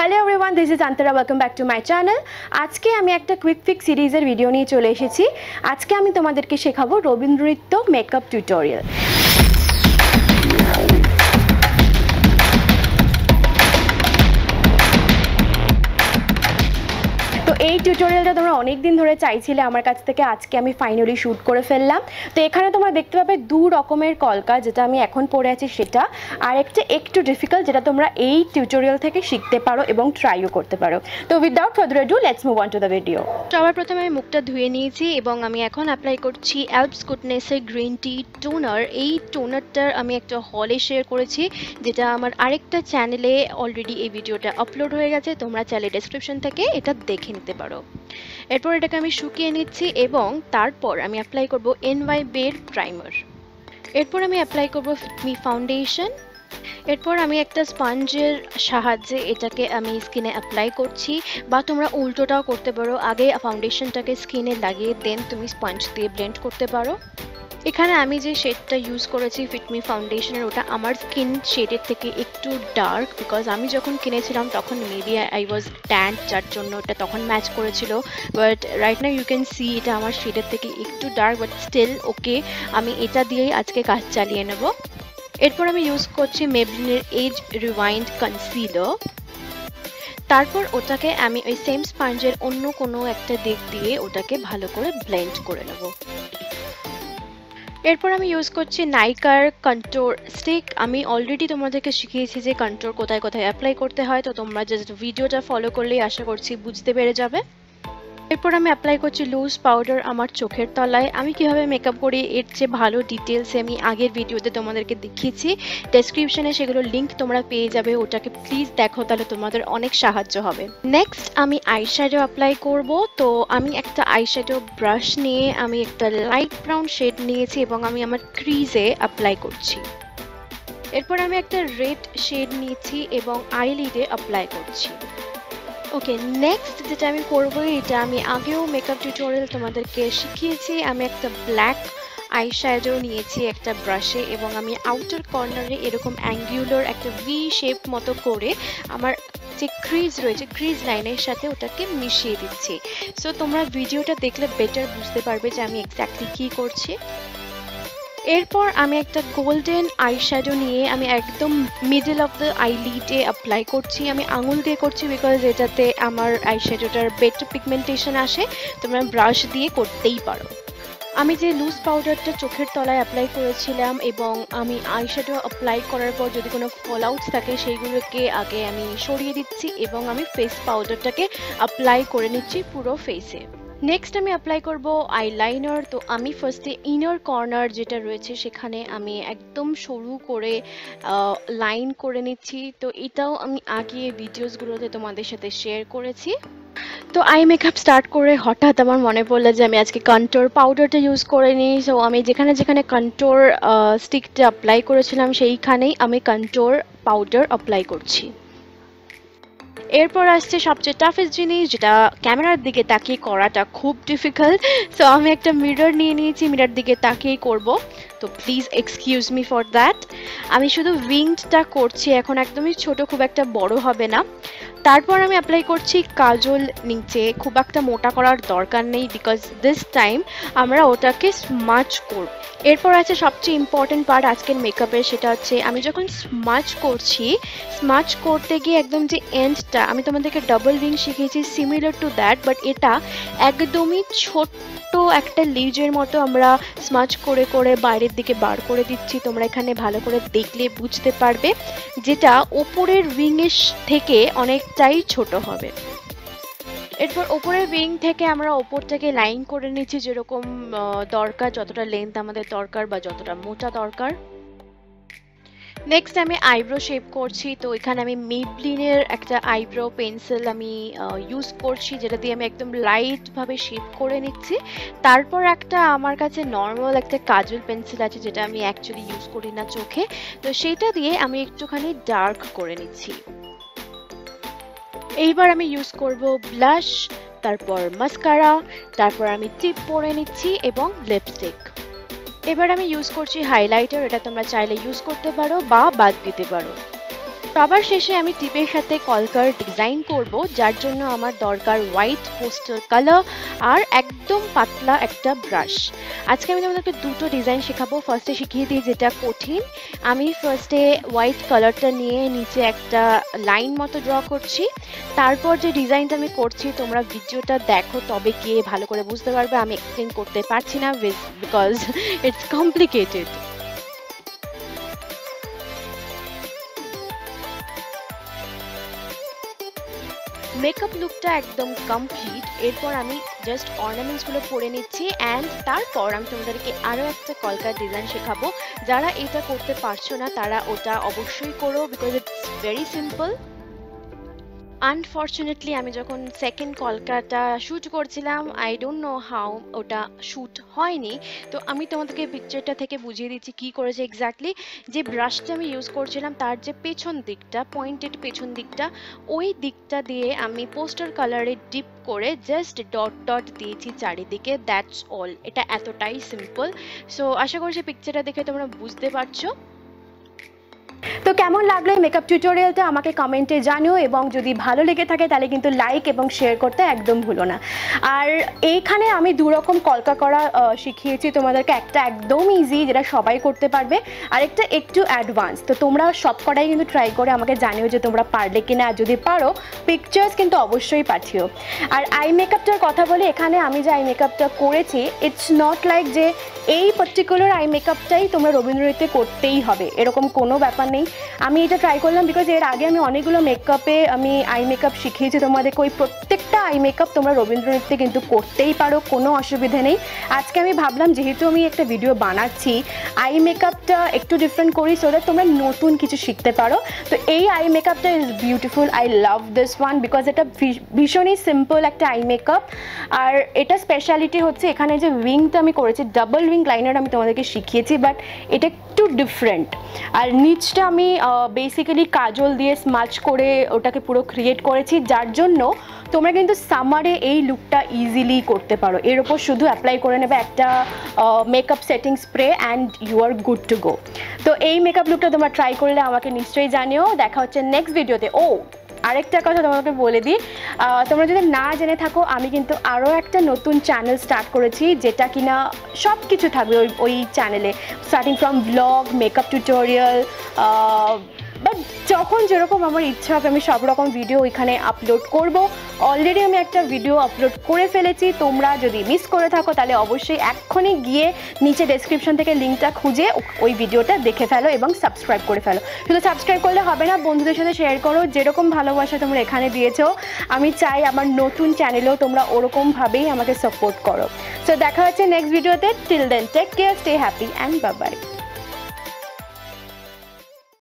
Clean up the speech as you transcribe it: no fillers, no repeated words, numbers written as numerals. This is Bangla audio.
Hello everyone, this is Antara. Welcome back to my channel. আজকে আমি একটা কুইক ফিক্স সিরিজের ভিডিও নিয়ে চলে এসেছি। আজকে আমি তোমাদেরকে শেখাবো রবীন্দ্র নৃত্য মেকআপ টিউটোরিয়াল। তো এই টিউটোরিয়ালটা তোমরা অনেক দিন ধরে চাইছিলে আমার কাছ থেকে, আজকে আমি ফাইনালি শুট করে ফেললাম। তো এখানে তোমরা দেখতে পাবে দু রকমের কলকা, যেটা আমি এখন পরে আছি সেটা, আর একটা একটু ডিফিকাল্ট যেটা তোমরা এই টিউটোরিয়াল থেকে শিখতে পারো এবং ট্রাইও করতে পারো। তো without further ado let's move on to the video. সবার প্রথমে আমি মুখটা ধুয়ে নিয়েছি এবং আমি এখন অ্যাপ্লাই করছি অ্যালপস গুডনেসের গ্রিন টি টোনার। এই টোনারটার আমি একটা হলে শেয়ার করেছি, যেটা আমার আরেকটা চ্যানেলে অলরেডি এই ভিডিওটা আপলোড হয়ে গেছে, তোমরা চাইলে ডেসক্রিপশন থেকে এটা দেখে নিতে পারো। এরপর এটাকে আমি শুকিয়ে নিচ্ছি এবং তারপর আমি অ্যাপ্লাই করব NY বের প্রাইমার। এরপর আমি অ্যাপ্লাই করব ফিটমি ফাউন্ডেশন। এরপর আমি একটা স্পঞ্জের সাহায্যে এটাকে আমি স্কিনে অ্যাপ্লাই করছি, বা তোমরা উল্টোটাও করতে পারো, আগে ফাউন্ডেশনটাকে স্কিনে লাগিয়ে দেন তুমি স্পঞ্জ দিয়ে ব্লেন্ড করতে পারো। এখানে আমি যে শেডটা ইউজ করেছি ফিটমি ফাউন্ডেশনের, ওটা আমার স্কিন শেডের থেকে একটু ডার্ক, বিকজ আমি যখন কিনেছিলাম তখন মেবি আই ওয়াজ ট্যান, যার জন্য এটা তখন ম্যাচ করেছিল। But right now you can see এটা আমার শেডের থেকে একটু ডার্ক, বাট স্টিল ওকে, আমি এটা দিয়েই আজকে কাজ চালিয়ে নেব। এরপর আমি ইউজ করছি মেবলিনের এজ রিওয়াইন্ড কনসিলার। তারপর ওটাকে আমি ওই সেম স্পঞ্জের অন্য কোনো একটা দিক দিয়ে ওটাকে ভালো করে ব্লেন্ড করে নেব। এরপর আমি ইউজ করছি নাইকার কন্ট্রোর স্টিক। আমি অলরেডি তোমাদেরকে শিখিয়েছি যে কন্ট্রোর কোথায় কোথায় অ্যাপ্লাই করতে হয়, তো তোমরা জাস্ট ভিডিওটা ফলো করলেই আশা করছি বুঝতে পেরে যাবে। এরপর আমি অ্যাপ্লাই করছি লুজ পাউডার আমার চোখের তলায়। আমি কিভাবে মেকআপ করি এর চেয়ে ভালো ডিটেলসে আমি আগের ভিডিওতে তোমাদেরকে দেখিয়েছি, ডেসক্রিপশনে সেগুলোর লিঙ্ক তোমরা পেয়ে যাবে, ওটাকে প্লিজ দেখো, তাহলে তোমাদের অনেক সাহায্য হবে। নেক্সট আমি আইশ্যাডো অ্যাপ্লাই করব। তো আমি একটা আইশ্যাডো ব্রাশ নিয়ে আমি একটা লাইট ব্রাউন শেড নিয়েছি এবং আমি আমার ক্রিজে অ্যাপ্লাই করছি। এরপর আমি একটা রেড শেড নিয়েছি এবং আইলিডে অ্যাপ্লাই করছি। ওকে, নেক্সট যেটা আমি করবো, এটা আমি আগেও মেকআপ টিউটোরিয়াল তোমাদেরকে শিখিয়েছি। আমি একটা ব্ল্যাক আইশ্যাডো নিয়েছি একটা ব্রাশে এবং আমি আউটার কর্নারে এরকম অ্যাঙ্গুলার একটা ভি শেপ মতো করে আমার যে ক্রিজ রয়েছে ক্রিজ লাইনের সাথে ওটাকে মিশিয়ে দিচ্ছি। সো তোমরা ভিডিওটা দেখলে বেটার বুঝতে পারবে যে আমি এক্স্যাক্টলি কী করছি। এরপর আমি একটা গোল্ডেন আইশ্যাডো নিয়ে আমি একদম মিডল অফ দ্য আইলিডে অ্যাপ্লাই করছি। আমি আঙুল দিয়ে করছি বিকজ এটাতে আমার আইশ্যাডোটার বেটার পিগমেন্টেশন আসে, তোমরা ব্রাশ দিয়ে করতেই পারো। আমি যে লুজ পাউডারটা চোখের তলায় অ্যাপ্লাই করেছিলাম এবং আমি আইশ্যাডো অ্যাপ্লাই করার পর যদি কোনো ফল আউটস থাকে সেইগুলোকে আগে আমি সরিয়ে দিচ্ছি এবং আমি ফেস পাউডারটাকে অ্যাপ্লাই করে নিচ্ছি পুরো ফেসে। নেক্সট আমি অ্যাপ্লাই করব আইলাইনার। তো আমি ফার্স্টে ইনার কর্নার যেটা রয়েছে সেখানে আমি একদম সরু করে লাইন করে নিচ্ছি। তো এটাও আমি আগে ভিডিওসগুলোতে তোমাদের সাথে শেয়ার করেছি। তো আই মেকআপ স্টার্ট করে হঠাৎ আমার মনে পড়লো যে আমি আজকে কন্ট্রোর পাউডারটা ইউজ করে নিই। সো আমি যেখানে যেখানে কন্ট্রোর স্টিকটা অ্যাপ্লাই করেছিলাম সেইখানেই আমি কন্ট্রোর পাউডার অ্যাপ্লাই করছি। এরপর আসছে সবচেয়ে টাফেস্ট জিনিস, যেটা ক্যামেরার দিকে তাকিয়ে করাটা খুব ডিফিকাল্ট। সো আমি একটা মিরর নিয়ে নিয়েছি, মিরর দিকে তাকিয়েই করব, তো please excuse me for that. আমি শুধু উইংটা করছি এখন, একদমই ছোট, খুব একটা বড় হবে না। তারপর আমি অ্যাপ্লাই করছি কাজল নিচে, খুব একটা মোটা করার দরকার নেই বিকজ দিস টাইম আমরা ওটাকে স্মাচ করব। এরপর আছে সবচেয়ে ইম্পর্টেন্ট পার্ট আজকের মেকআপের, সেটা হচ্ছে আমি যখন স্মাচ করছি, স্মাচ করতে গিয়ে একদম যে এন্ডটা, আমি তোমাদেরকে ডাবল উইং শিখিয়েছি সিমিলার টু দ্যাট, বাট এটা একদমই ছোট্ট একটা লিজের মতো আমরা স্মাচ করে করে বাইরের দিকে বার করে দিচ্ছি। তোমরা এখানে ভালো করে দেখলে বুঝতে পারবে, যেটা ওপরের উইংয়ের থেকে অনেকটাই ছোট হবে। এরপর ওপরের উইং থেকে আমরা ওপরটাকে লাইন করে নিচ্ছি যেরকম দরকার, যতটা লেন্থ আমাদের দরকার বা যতটা মোটা দরকার। নেক্সট আমি আইব্রো শেপ করছি। তো এখানে আমি মেবলিনের একটা আইব্রো পেন্সিল আমি ইউজ করছি, যেটা দিয়ে আমি একদম লাইটভাবে শেপ করে নিচ্ছি। তারপর একটা আমার কাছে নর্মাল একটা কাজল পেন্সিল আছে, যেটা আমি অ্যাকচুয়ালি ইউজ করি না চোখে, তো সেটা দিয়ে আমি একটুখানি ডার্ক করে নিচ্ছি। এইবার আমি ইউজ করব ব্লাশ, তারপর মাস্কারা, তারপর আমি টিপ পরে নিচ্ছি এবং লিপস্টিক। এবার আমি ইউজ করছি হাইলাইটার, এটা তোমরা চাইলে ইউজ করতে পারো বা বাদ দিতে পারো। সবার শেষে আমি টিপের সাথে কলকার ডিজাইন করব, যার জন্য আমার দরকার হোয়াইট পোস্টার কালার আর একদম পাতলা একটা ব্রাশ। আজকে আমি তোমাদেরকে দুটো ডিজাইন শেখাবো। ফার্স্টে শিখিয়ে দিই যেটা কঠিন। আমি ফার্স্টে হোয়াইট কালারটা নিয়ে নিচে একটা লাইন মতো ড্র করছি। তারপর যে ডিজাইনটা আমি করছি তোমরা ভিডিওটা দেখো, তবে গিয়ে ভালো করে বুঝতে পারবে। আমি এক্সপ্লেন করতে পারছি না বিকজ ইটস কমপ্লিকেটেড। মেকআপ লুকটা একদম কমপ্লিট। এরপর আমি জাস্ট অর্নামেন্টসগুলো পরে নিচ্ছি অ্যান্ড তারপর আমি তোমাদেরকে আরও একটা কলকার ডিজাইন শেখাবো। যারা এটা করতে পারছো না তারা ওটা অবশ্যই করো, because it's very simple. Unfortunately আমি যখন সেকেন্ড কলকাটা শ্যুট করছিলাম, আই ডোন্ট নো হাউ ওটা শ্যুট হয়নি। তো আমি তোমাদেরকে পিকচারটা থেকে বুঝিয়ে দিচ্ছি কী করেছে এক্স্যাক্টলি। যে ব্রাশটা আমি ইউজ করছিলাম তার যে পেছন দিকটা, পয়েন্টেড পেছন দিকটা, ওই দিকটা দিয়ে আমি পোস্টার কালারে ডিপ করে জাস্ট ডট ডট দিয়েছি চারিদিকে, দ্যাটস অল। এটা এতটাই সিম্পল। সো আশা করছি পিকচারটা দেখে তোমরা বুঝতে পারছো। তো কেমন লাগলো এই মেকআপ টিউটোরিয়ালটা আমাকে কমেন্টে জানিও, এবং যদি ভালো লেগে থাকে তাহলে কিন্তু লাইক এবং শেয়ার করতে একদম ভুলো না। আর এইখানে আমি দু রকম কলকা করা শিখিয়েছি তোমাদেরকে। একটা একদম ইজি যেটা সবাই করতে পারবে, আর একটা একটু অ্যাডভান্স। তো তোমরা সব কটাই কিন্তু ট্রাই করে আমাকে জানিও যে তোমরা পারলে কিনা। আর যদি পারো পিকচার্স কিন্তু অবশ্যই পাঠিও। আর আই মেকআপটার কথা বলি, এখানে আমি যে আই মেকআপটা করেছি ইটস নট লাইক যে এই পার্টিকুলার আই মেকআপটাই তোমরা রবীন্দ্র নৃত্যে করতেই হবে, এরকম কোনো ব্যাপার নেই। আমি এটা ট্রাই করলাম বিকজ এর আগে আমি অনেকগুলো মেকআপে আমি আই মেকআপ শিখিয়েছি তোমাদেরকে। ওই প্রত্যেকটা আই মেকআপ তোমরা রবীন্দ্র নৃত্যে কিন্তু করতেই পারো, কোনো অসুবিধে নেই। আজকে আমি ভাবলাম যেহেতু আমি একটা ভিডিও বানাচ্ছি আই মেকআপটা একটু ডিফারেন্ট করি, সো দ্যাট তোমরা নতুন কিছু শিখতে পারো। তো এই আই মেকআপটা is beautiful, I love this one because এটা ভীষণই সিম্পল একটা আই মেকআপ। আর এটা স্পেশালিটি হচ্ছে এখানে যে উইংটা আমি করেছি, ডাবল উইং লাইনার আমি তোমাদেরকে শিখিয়েছি, বাট এটা একটু ডিফারেন্ট। আর নিচটা আমি বেসিক্যালি কাজল দিয়ে স্মাচ করে ওটাকে পুরো ক্রিয়েট করেছি, যার জন্য তোমরা কিন্তু সামারে এই লুকটা ইজিলি করতে পারো। এর ওপর শুধু অ্যাপ্লাই করে নেবে একটা makeup setting spray and you are good to go. তো এই মেকআপ লুকটা তোমরা ট্রাই করলে আমাকে নিশ্চয়ই জানিও। দেখা হচ্ছে নেক্সট ভিডিওতে। আরেকটা কথা তোমাকে বলে দিই, তোমরা যদি না জেনে থাকো আমি কিন্তু আরও একটা নতুন চ্যানেল স্টার্ট করেছি, যেটা কিনা সব কিছু থাকবে ওই চ্যানেলে, starting from blog, makeup tutorial, but যখন যেরকম আমার ইচ্ছা হবে আমি সব রকম ভিডিও ওইখানে আপলোড করব। অলরেডি আমি একটা ভিডিও আপলোড করে ফেলেছি, তোমরা যদি মিস করে থাকো তাহলে অবশ্যই এক্ষুনি গিয়ে নিচে ডেসক্রিপশন থেকে লিঙ্কটা খুঁজে ওই ভিডিওটা দেখে ফেলো এবং সাবস্ক্রাইব করে ফেলো। শুধু সাবস্ক্রাইব করলে হবে না, বন্ধুদের সাথে শেয়ার করো। যেরকম ভালোবাসা তোমরা এখানে দিয়েছো আমি চাই আমার নতুন চ্যানেলেও তোমরা ওরকমভাবেই আমাকে সাপোর্ট করো। সো দেখা হচ্ছে নেক্সট ভিডিওতে। Till then take care, stay happy and bye by.